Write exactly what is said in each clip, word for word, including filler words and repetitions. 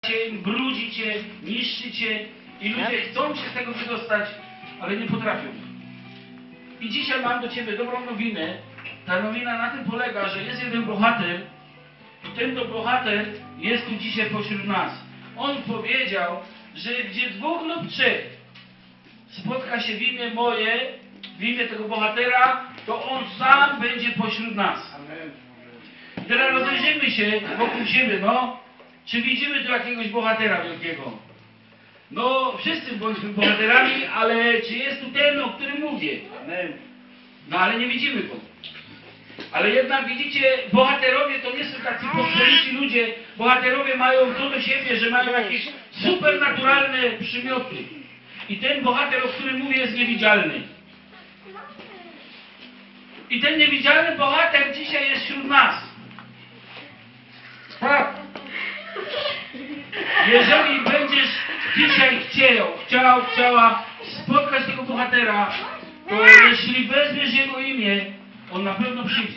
cię, brudzi cię, niszczy cię i ludzie chcą się z tego wydostać, ale nie potrafią. I dzisiaj mam do ciebie dobrą nowinę. Ta nowina na tym polega, że jest jeden bohater i ten to bohater jest tu dzisiaj pośród nas. On powiedział, że gdzie dwóch lub trzech spotka się w imię moje, w imię tego bohatera, to on sam będzie pośród nas. I teraz rozejrzyjmy się wokół siebie, no. Czy widzimy tu jakiegoś bohatera wielkiego? No, wszyscy bądźmy bohaterami, ale czy jest tu ten, o którym mówię? No, ale nie widzimy go. Ale jednak widzicie, bohaterowie to nie są tacy pospolici ludzie. Bohaterowie mają to do siebie, że mają jakieś supernaturalne przymioty. I ten bohater, o którym mówię, jest niewidzialny. I ten niewidzialny bohater dzisiaj jest wśród nas. Tak. Jeżeli będziesz dzisiaj chciał, chciał, chciała spotkać tego bohatera, to jeśli weźmiesz jego imię, on na pewno przyjdzie.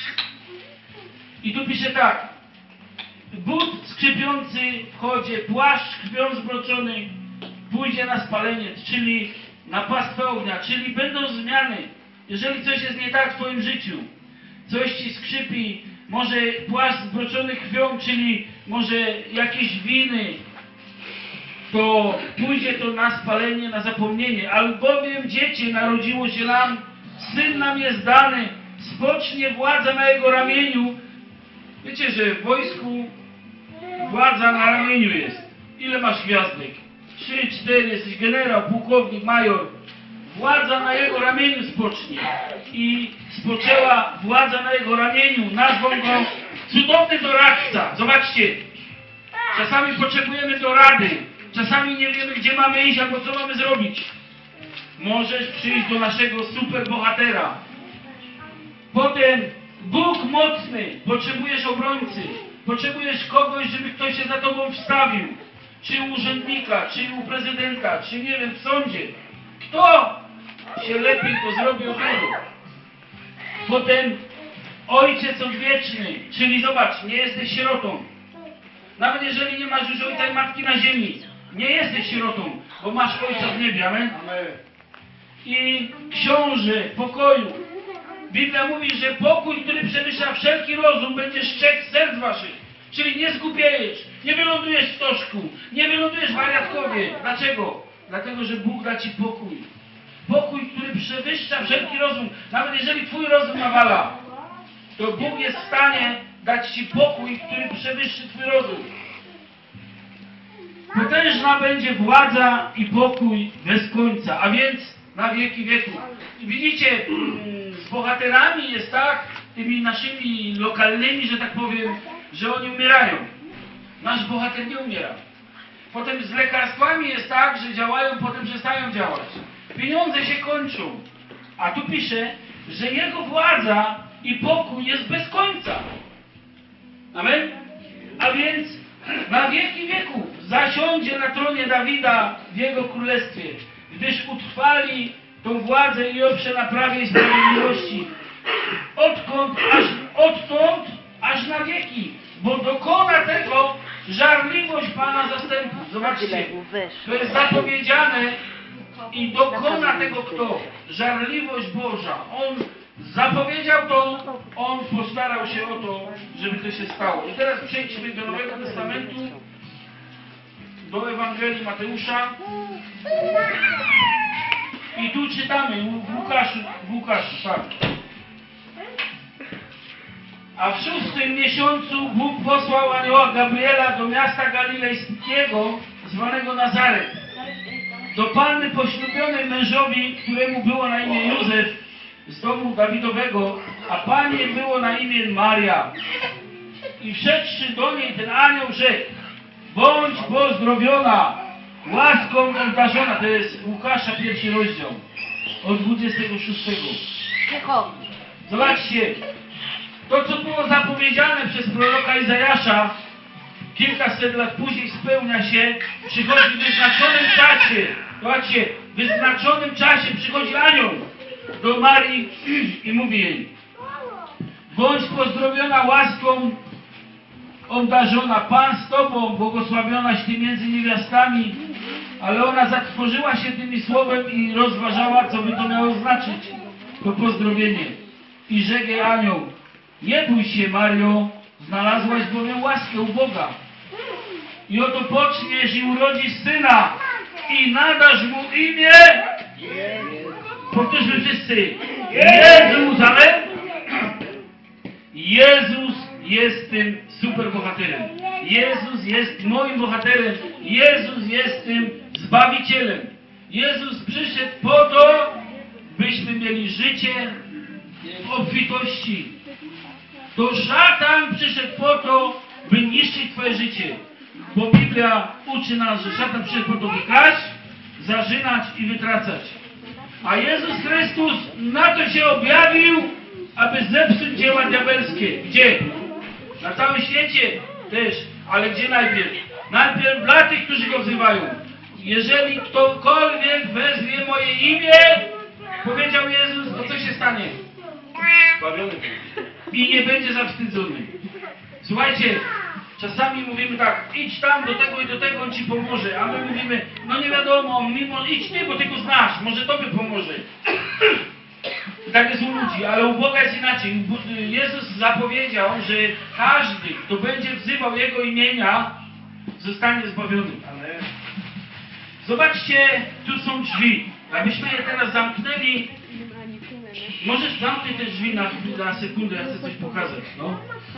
I tu pisze tak. But skrzypiący w chodzie, płaszcz krwią zbroczony, pójdzie na spalenie, czyli na pastwę ognia, czyli będą zmiany. Jeżeli coś jest nie tak w twoim życiu, coś ci skrzypi, może płaszcz zbroczony krwią, czyli może jakieś winy, to pójdzie to na spalenie, na zapomnienie. Albowiem dziecię narodziło się nam, syn nam jest dany, spocznie władza na jego ramieniu. Wiecie, że w wojsku władza na ramieniu jest. Ile masz gwiazdek? Trzy, cztery, jesteś generał, pułkownik, major. Władza na jego ramieniu spocznie. I spoczęła władza na jego ramieniu. Nazwą go cudowny doradca. Zobaczcie. Czasami potrzebujemy dorady. Czasami nie wiemy, gdzie mamy iść, albo co mamy zrobić. Możesz przyjść do naszego superbohatera. Potem Bóg mocny. Potrzebujesz obrońcy. Potrzebujesz kogoś, żeby ktoś się za tobą wstawił. Czy u urzędnika, czy u prezydenta, czy nie wiem, w sądzie. Kto się lepiej to zrobi od niego? Potem Ojciec Odwieczny, czyli zobacz, nie jesteś sierotą. Nawet jeżeli nie masz już ojca i matki na ziemi, nie jesteś sierotą, bo masz Ojca w niebie, amen? I książę pokoju. Biblia mówi, że pokój, który przewyższa wszelki rozum, będzie strzec serc waszych. Czyli nie zgubiejesz, nie wylądujesz w stożku, nie wylądujesz w wariatkowie. Dlaczego? Dlatego, że Bóg da ci pokój. Pokój, który przewyższa wszelki rozum. Nawet jeżeli twój rozum nawala, to Bóg jest w stanie dać ci pokój, który przewyższy twój rozum. Potężna będzie władza i pokój bez końca, a więc na wieki wieków. I widzicie, z bohaterami jest tak, tymi naszymi lokalnymi, że tak powiem, że oni umierają. Nasz bohater nie umiera. Potem z lekarstwami jest tak, że działają, potem przestają działać. Pieniądze się kończą. A tu pisze, że jego władza i pokój jest bez końca. Amen? A więc na wieki wieków zasiądzie na tronie Dawida w jego królestwie, gdyż utrwali tą władzę i oprze na prawie i sprawiedliwości. Odkąd, aż, odtąd, aż na wieki. Bo dokona tego żarliwość Pana zastępów. Zobaczcie, to jest zapowiedziane i dokona tego kto? Żarliwość Boża. On zapowiedział to, On postarał się o to, żeby to się stało. I teraz przejdźmy do Nowego Testamentu, do Ewangelii Mateusza. I tu czytamy w Łukaszu, w Łukaszu, tak. A w szóstym miesiącu Bóg posłał anioła Gabriela do miasta galilejskiego, zwanego Nazaret, do panny poślubionej mężowi, któremu było na imię Józef, z domu Dawidowego, a panie było na imię Maria. I wszedłszy do niej, ten anioł rzekł: bądź pozdrowiona, łaską obdarzona. To jest Łukasza, pierwszy rozdział, od dwudziestego szóstego. Zobaczcie. To, co było zapowiedziane przez proroka Izajasza, kilkaset lat później spełnia się, przychodzi w wyznaczonym czasie. Zobaczcie, w wyznaczonym czasie przychodzi anioł do Marii i mówi jej: bądź pozdrowiona łaską obdarzona, Pan z Tobą, błogosławionaś Ty między niewiastami, ale ona zatrwożyła się tymi słowem i rozważała, co by to miało znaczyć, to pozdrowienie. I rzekł jej anioł, nie bój się, Mario, znalazłaś bowiem łaskę u Boga. I oto poczniesz i urodzisz syna i nadasz mu imię. Powtórzmy wszyscy. Jezus, amen? Jezus jest tym superbohaterem. Jezus jest moim bohaterem. Jezus jest tym Zbawicielem. Jezus przyszedł po to, byśmy mieli życie w obfitości. To szatan przyszedł po to, by niszczyć Twoje życie. Bo Biblia uczy nas, że szatan przyszedł po to, by kraść, zarzynać i wytracać. A Jezus Chrystus na to się objawił, aby zepsuć dzieła diabelskie. Gdzie? Na całym świecie też. Ale gdzie najpierw? Najpierw dla tych, którzy Go wzywają. Jeżeli ktokolwiek wezwie moje imię, powiedział Jezus, to co się stanie? Zbawiony będzie. I nie będzie zawstydzony. Słuchajcie, czasami mówimy tak, idź tam do tego i do tego, on Ci pomoże. A my mówimy, no nie wiadomo, mimo, idź Ty, bo Ty Go znasz, może Tobie pomoże. I tak jest u ludzi, ale u Boga jest inaczej. Jezus zapowiedział, że każdy, kto będzie wzywał Jego imienia, zostanie zbawiony. Zobaczcie, tu są drzwi. Abyśmy je teraz zamknęli. Możesz zamknąć te drzwi na, na sekundę, ja chcę coś pokazać. No.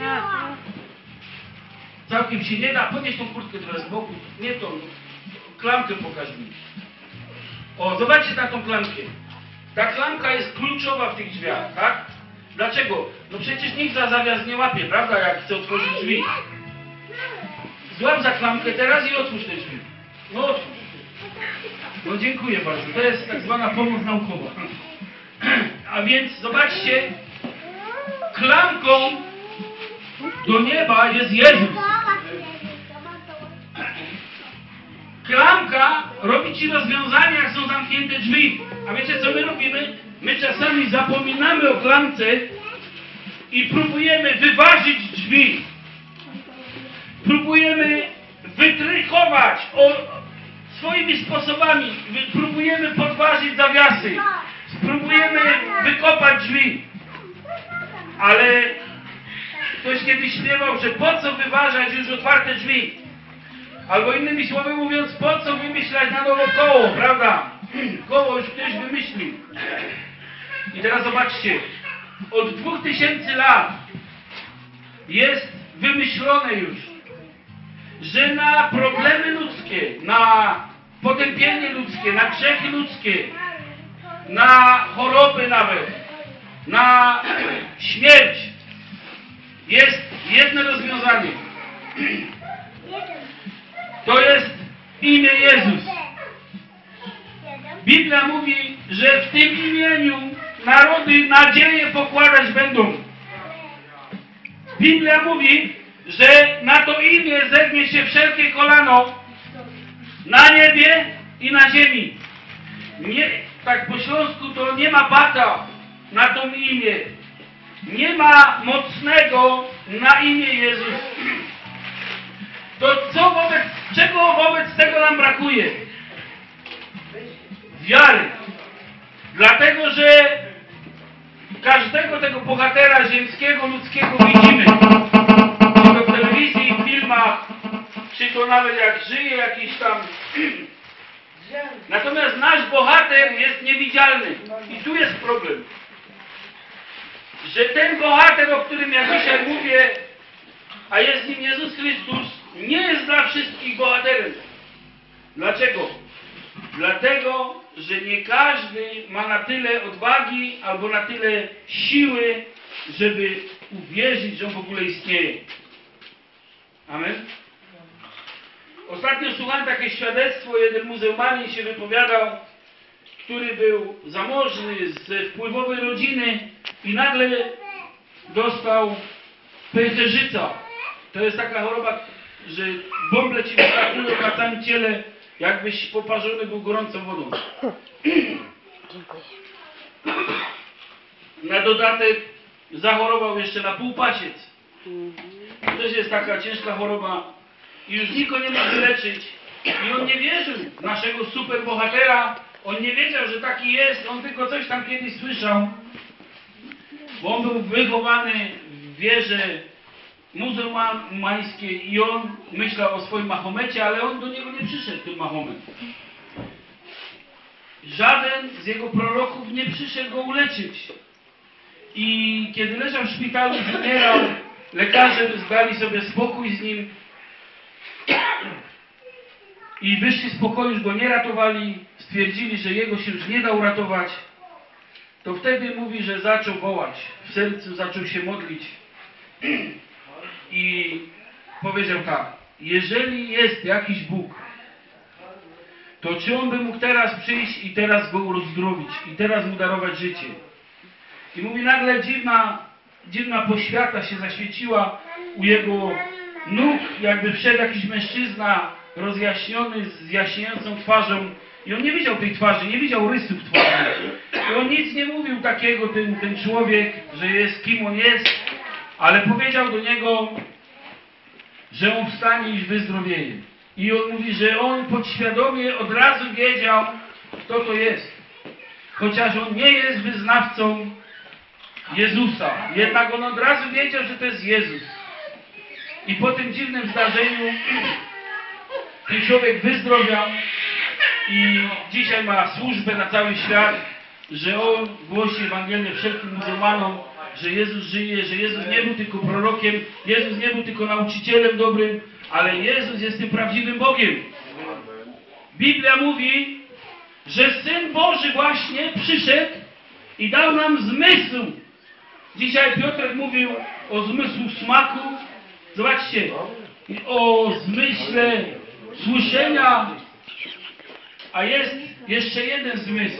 Całkiem się nie da. Podnieś tą kurtkę trochę z boku. Nie tą. Klamkę pokaż mi. O, zobaczcie na tą klamkę. Ta klamka jest kluczowa w tych drzwiach, tak? Dlaczego? No przecież nikt za zawias nie łapie, prawda? Jak chce otworzyć drzwi. Złap za klamkę teraz i otwórz te drzwi. No otwórz. No dziękuję bardzo. To jest tak zwana pomoc naukowa. A więc zobaczcie, klamką do nieba jest Jezus. Klamka robi Ci rozwiązania, jak są zamknięte drzwi. A wiecie, co my robimy? My czasami zapominamy o klamce i próbujemy wyważyć drzwi. Próbujemy wytrychować o, swoimi sposobami. Próbujemy podważyć zawiasy. Spróbujemy wykopać drzwi. Ale ktoś kiedyś śpiewał, że po co wyważać już otwarte drzwi? Albo innymi słowy mówiąc, po co wymyślać na nowo koło, prawda? Koło już ktoś wymyślił. I teraz zobaczcie. Od dwóch tysięcy lat jest wymyślone już, że na problemy ludzkie, na potępienie ludzkie, na grzechy ludzkie, na choroby nawet, na śmierć jest jedno rozwiązanie. To jest imię Jezus. Biblia mówi, że w tym imieniu narody nadzieję pokładać będą. Biblia mówi, że na to imię zegnie się wszelkie kolano na niebie i na ziemi. Nie, tak po śląsku to nie ma bata na to imię. Nie ma mocnego na imię Jezus. To co wobec, czego wobec tego nam brakuje? Wiary. Dlatego, że każdego tego bohatera ziemskiego, ludzkiego widzimy. Czy to w telewizji, w filmach, czy to nawet jak żyje jakiś tam. Natomiast nasz bohater jest niewidzialny. I tu jest problem. Że ten bohater, o którym ja dzisiaj mówię, a jest nim Jezus Chrystus, nie jest dla wszystkich bohaterem. Dlaczego? Dlatego, że nie każdy ma na tyle odwagi albo na tyle siły, żeby uwierzyć, że on w ogóle istnieje. Amen? Ostatnio słuchałem takie świadectwo, jeden muzułmanin się wypowiadał, który był zamożny, z wpływowej rodziny i nagle dostał pęcherzyca. To jest taka choroba, że bąble ci wyskakują na całym ciele, jakbyś poparzony był gorącą wodą. Dziękuję. Na dodatek zachorował jeszcze na półpasiec. też jest taka ciężka choroba i już nikt go nie może leczyć. I on nie wierzył w naszego superbohatera, on nie wiedział, że taki jest, on tylko coś tam kiedyś słyszał. Bo on był wychowany w wierze muzułmańskiej i on myślał o swoim Mahomecie, ale on do niego nie przyszedł, ten Mahomet. Żaden z jego proroków nie przyszedł go uleczyć. I kiedy leżał w szpitalu, umierał, lekarze zdali sobie spokój z nim i wyszli z pokoju, już go nie ratowali, stwierdzili, że jego się już nie da uratować. To wtedy mówi, że zaczął wołać, w sercu zaczął się modlić i powiedział tak: jeżeli jest jakiś Bóg, to czy On by mógł teraz przyjść i teraz go uzdrowić i teraz mu darować życie? I mówi, nagle dziwna, dziwna poświata się zaświeciła u jego nóg, jakby wszedł jakiś mężczyzna rozjaśniony, z jaśniejącą twarzą. I on nie widział tej twarzy, nie widział rysów twarzy. I on nic nie mówił takiego, ten, ten człowiek, że jest kim on jest, ale powiedział do niego, że on wstanie i wyzdrowieje. I on mówi, że on podświadomie od razu wiedział, kto to jest. Chociaż on nie jest wyznawcą Jezusa. Jednak on od razu wiedział, że to jest Jezus. I po tym dziwnym zdarzeniu ten człowiek wyzdrowiał i dzisiaj ma służbę na cały świat, że on głosi Ewangelię wszelkim muzułmanom, że Jezus żyje, że Jezus nie był tylko prorokiem, Jezus nie był tylko nauczycielem dobrym, ale Jezus jest tym prawdziwym Bogiem. Biblia mówi, że Syn Boży właśnie przyszedł i dał nam zmysł. Dzisiaj Piotrek mówił o zmysłu smaku. Zobaczcie, o zmyśle słyszenia, a jest jeszcze jeden zmysł.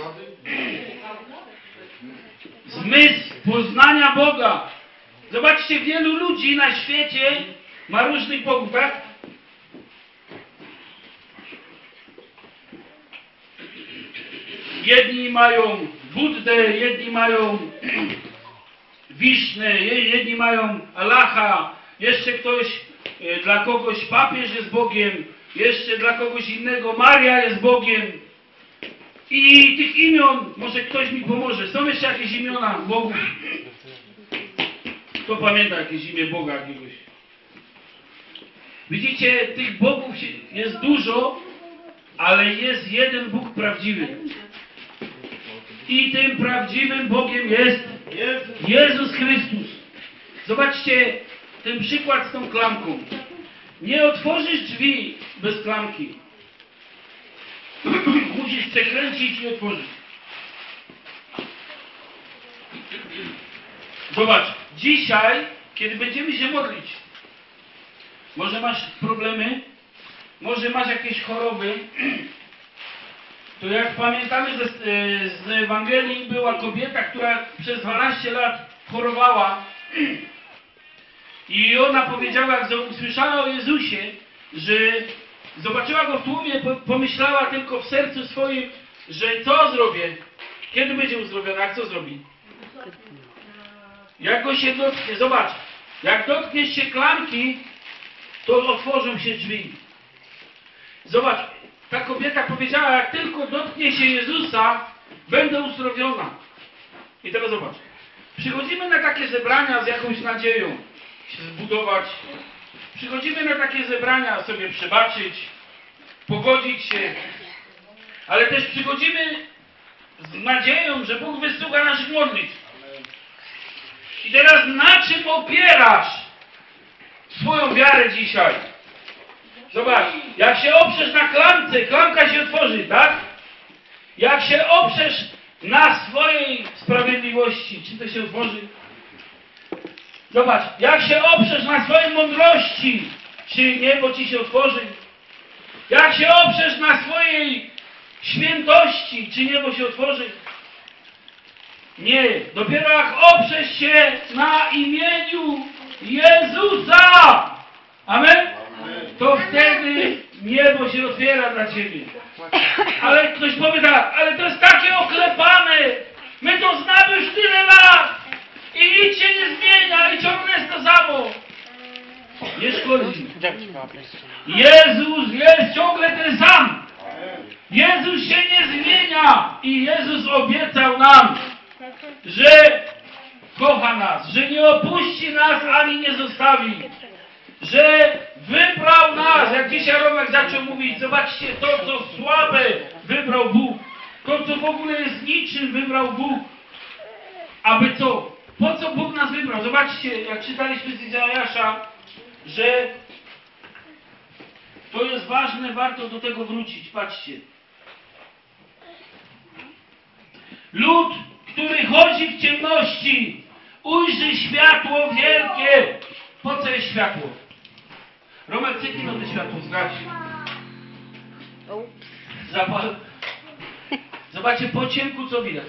Zmysł poznania Boga. Zobaczcie, wielu ludzi na świecie ma różnych bogów, tak? Jedni mają Buddę, jedni mają Wisznę, jedni mają Allaha, jeszcze ktoś, dla kogoś papież jest Bogiem, jeszcze dla kogoś innego Maria jest Bogiem. I tych imion, może ktoś mi pomoże, są jeszcze jakieś imiona Bogów? Kto pamięta jakieś imię Boga jakiegoś? Widzicie, tych bogów jest dużo, ale jest jeden Bóg prawdziwy. I tym prawdziwym Bogiem jest Jezus Chrystus. Zobaczcie ten przykład z tą klamką. Nie otworzysz drzwi bez klamki. Musisz przekręcić i otworzyć. Zobacz, dzisiaj, kiedy będziemy się modlić, może masz problemy, może masz jakieś choroby, to jak pamiętamy ze, z Ewangelii, była kobieta, która przez dwanaście lat chorowała i ona powiedziała, jak usłyszała o Jezusie, że zobaczyła go w tłumie, pomyślała tylko w sercu swoim, że co zrobię? Kiedy będzie uzdrowiona? Jak co zrobi? Jak go się dotknie, zobacz, jak dotkniesz się klamki, to otworzą się drzwi. Zobacz, ta kobieta powiedziała, jak tylko dotknie się Jezusa, będę uzdrowiona. I teraz zobacz, przychodzimy na takie zebrania z jakąś nadzieją się zbudować. Przychodzimy na takie zebrania sobie przebaczyć, pogodzić się, ale też przychodzimy z nadzieją, że Bóg wysłucha naszych modlitw. I teraz na czym opierasz swoją wiarę dzisiaj? Zobacz, jak się oprzesz na klamce, klamka się otworzy, tak? Jak się oprzesz na swojej sprawiedliwości, czy to się otworzy? Zobacz, jak się oprzesz na swojej mądrości, czy niebo ci się otworzy? Jak się oprzesz na swojej świętości, czy niebo się otworzy? Nie, dopiero jak oprzesz się na imieniu Jezusa, amen? To wtedy niebo się otwiera dla ciebie. Ale ktoś powie tak, ale to jest takie oklepane, my to znamy już tyle lat i nic się nie zmienia i ciągle jest to samo. Nie szkodzi. Jezus jest ciągle ten sam. Jezus się nie zmienia i Jezus obiecał nam, że kocha nas, że nie opuści nas ani nie zostawi, że wybrał nas, jak dzisiaj Romek zaczął mówić, zobaczcie, to co słabe wybrał Bóg, to co w ogóle jest niczym wybrał Bóg, aby co? Po co Bóg nas wybrał? Zobaczcie, jak czytaliśmy z Izajasza, że to jest ważne, warto do tego wrócić, patrzcie. Lud, który chodzi w ciemności, ujrzy światło wielkie. Po co jest światło? Romek, cyknij na to światło, zgadź. Zapal. Zobaczcie po ciemku, co widać.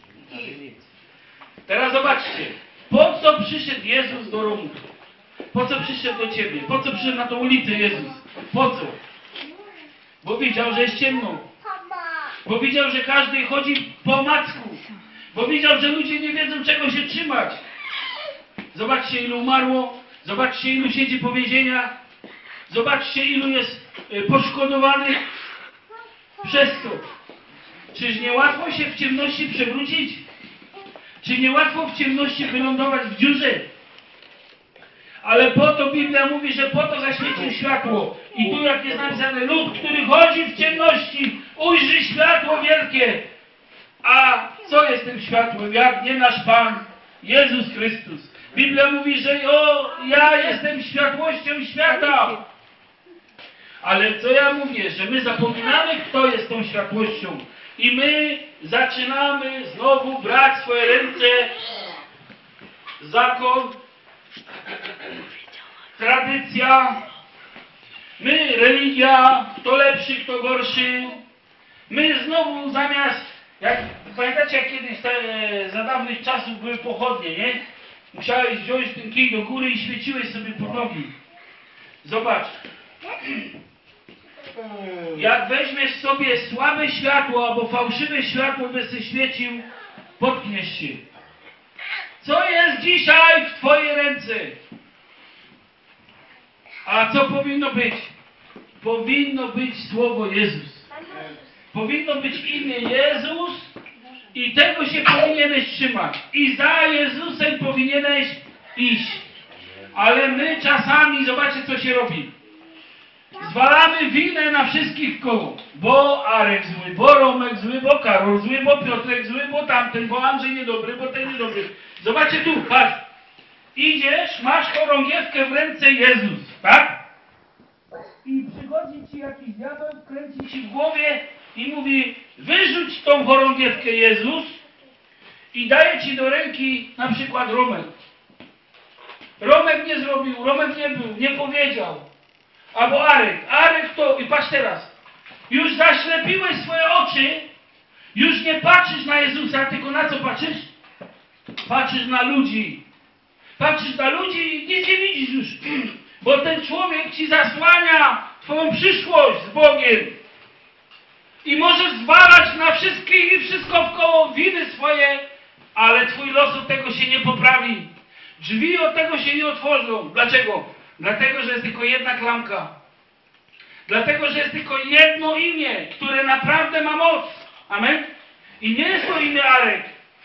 Teraz zobaczcie. Po co przyszedł Jezus do Romu? Po co przyszedł do ciebie? Po co przyszedł na tą ulicę Jezus? Po co? Bo widział, że jest ciemno. Bo widział, że każdy chodzi po macku. Bo widział, że ludzie nie wiedzą, czego się trzymać. Zobaczcie, ilu umarło. Zobaczcie, ilu siedzi po więzieniach. Zobaczcie, ilu jest poszkodowanych przez to. Czyż nie łatwo się w ciemności przewrócić? Czy nie łatwo w ciemności wylądować w dziurze? Ale po to Biblia mówi, że po to zaświecił światło. I tu jak jest napisane, lud, który chodzi w ciemności, ujrzy światło wielkie. A co jest tym światłem? Jak nie nasz Pan, Jezus Chrystus. Biblia mówi, że o, ja jestem światłością świata. Ale co ja mówię, że my zapominamy, kto jest tą światłością. I my zaczynamy znowu brać w swoje ręce zakon, tradycja, my religia, kto lepszy, kto gorszy. My znowu zamiast, jak pamiętacie, jak kiedyś te, za dawnych czasów były pochodnie, nie? Musiałeś wziąć ten kij do góry i świeciłeś sobie pod nogi. Zobacz. Jak weźmiesz sobie słabe światło albo fałszywe światło, by się świecił, potkniesz się. Co jest dzisiaj w twojej ręce? A co powinno być? Powinno być słowo Jezus. Powinno być imię Jezus i tego się powinieneś trzymać. I za Jezusem powinieneś iść. Ale my czasami, zobaczcie co się robi. Zwalamy winę na wszystkich koło. Bo Arek zły, bo Romek zły, bo Karol zły, bo Piotrek zły, bo tamten, bo Andrzej niedobry, bo ten niedobry. Zobaczcie tu, patrz. Idziesz, masz chorągiewkę w ręce Jezus, tak? I przychodzi ci jakiś diabeł, kręci ci w głowie i mówi, wyrzuć tą chorągiewkę Jezus i daje ci do ręki na przykład Romek. Romek nie zrobił, Romek nie był, nie powiedział. Albo Arek. Arek to, i patrz teraz, już zaślepiłeś swoje oczy, już nie patrzysz na Jezusa, tylko na co patrzysz? Patrzysz na ludzi. Patrzysz na ludzi i nic nie widzisz już. Bo ten człowiek ci zasłania twoją przyszłość z Bogiem. I możesz zwalać na wszystkich i wszystko wkoło winy swoje, ale twój los od tego się nie poprawi. Drzwi od tego się nie otworzą. Dlaczego? Dlatego, że jest tylko jedna klamka. Dlatego, że jest tylko jedno imię, które naprawdę ma moc. Amen? I nie jest to imię Arek.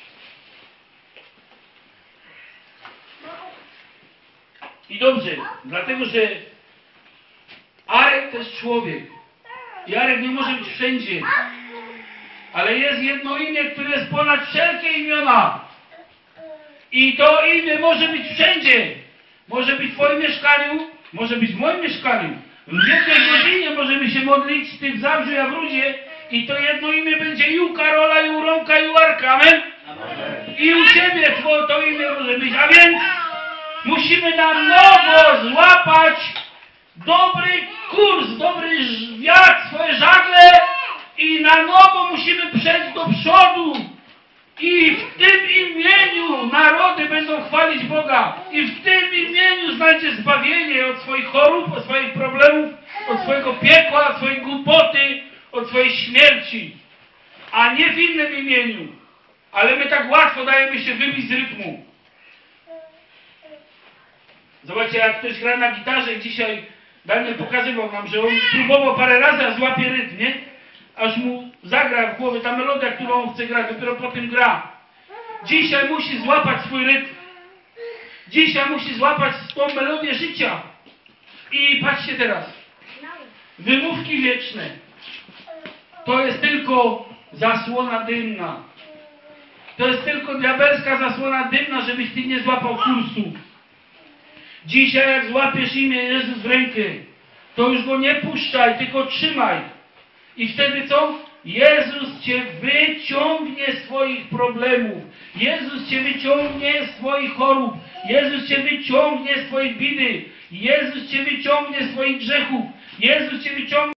I dobrze, dlatego, że Arek to jest człowiek. I Arek nie może być wszędzie. Ale jest jedno imię, które jest ponad wszelkie imiona. I to imię może być wszędzie. Może być w twoim mieszkaniu, może być w moim mieszkaniu. W jednej godzinie możemy się modlić, ty w Zabrzu, ja w Rudzie. I to jedno imię będzie i u Karola, i u Romka, i u Arka. Amen? Amen. I u ciebie to, to imię może być. A więc musimy na nowo złapać dobry kurs, dobry wiatr, swoje żagle i na nowo musimy przejść do przodu. I w tym imieniu narody będą chwalić Boga. I w tym imieniu znajdzie zbawienie od swoich chorób, od swoich problemów, od swojego piekła, od swojej głupoty, od swojej śmierci. A nie w innym imieniu. Ale my tak łatwo dajemy się wybić z rytmu. Zobaczcie, jak ktoś gra na gitarze, dzisiaj Daniel pokazywał nam, że on próbował parę razy, a złapie rytm, nie? Aż mu zagra w głowie ta melodia, którą on chce grać, dopiero potem gra. Dzisiaj musi złapać swój rytm. Dzisiaj musi złapać tą melodię życia. I patrzcie teraz. Wymówki wieczne. To jest tylko zasłona dymna. To jest tylko diabelska zasłona dymna, żebyś ty nie złapał kursu. Dzisiaj jak złapiesz imię Jezus w rękę, to już go nie puszczaj, tylko trzymaj. I wtedy co? Jezus cię wyciągnie z twoich problemów. Jezus cię wyciągnie z twoich chorób. Jezus cię wyciągnie z twojej bidy. Jezus cię wyciągnie z twoich grzechów. Jezus cię wyciągnie